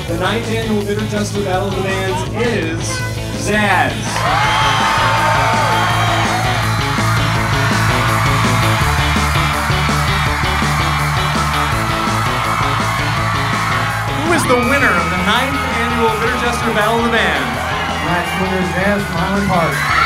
The 9th annual Bitter Jester Battle of the Bands is Zaz. Who is the winner of the 9th annual Bitter Jester Battle of the Bands? Match winner Zaz from Highland Park.